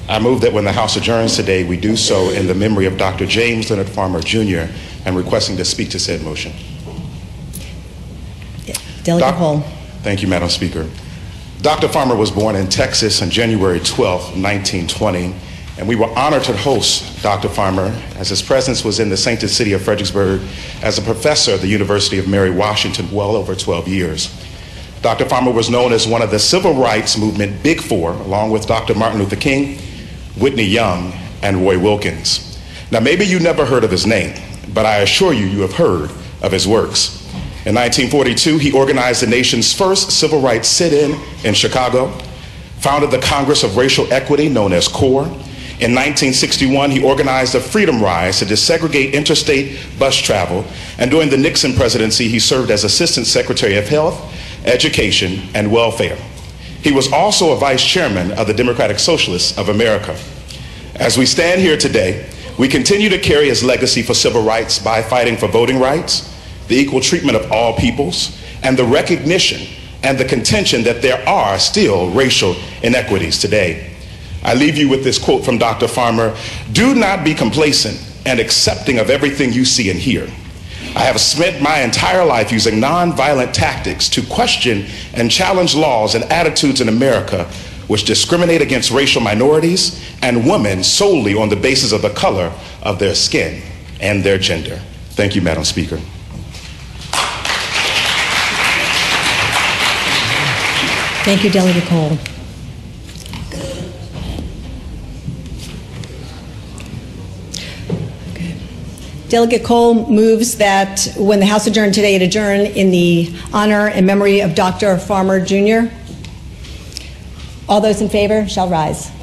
I move that when the House adjourns today, we do so in the memory of Dr. James Leonard Farmer, Jr., and requesting to speak to said motion. Delegate Cole. Thank you, Madam Speaker. Dr. Farmer was born in Texas on January 12, 1920, and we were honored to host Dr. Farmer as his presence was in the sainted city of Fredericksburg as a professor at the University of Mary Washington well over 12 years. Dr. Farmer was known as one of the civil rights movement Big Four, along with Dr. Martin Luther King, Whitney Young, and Roy Wilkins. Now, maybe you never heard of his name, but I assure you, you have heard of his works. In 1942, he organized the nation's first civil rights sit-in in Chicago, founded the Congress of Racial Equity, known as CORE. In 1961, he organized a freedom rise to desegregate interstate bus travel, and during the Nixon presidency, he served as Assistant Secretary of Health, Education, and Welfare. He was also a vice chairman of the Democratic Socialists of America. As we stand here today, we continue to carry his legacy for civil rights by fighting for voting rights, the equal treatment of all peoples, and the recognition and the contention that there are still racial inequities today. I leave you with this quote from Dr. Farmer: "Do not be complacent and accepting of everything you see and hear. I have spent my entire life using nonviolent tactics to question and challenge laws and attitudes in America which discriminate against racial minorities and women solely on the basis of the color of their skin and their gender." Thank you, Madam Speaker. Thank you, Delegate Cole. Delegate Cole moves that when the House adjourn today, it adjourn in the honor and memory of Dr. Farmer, Jr. All those in favor shall rise.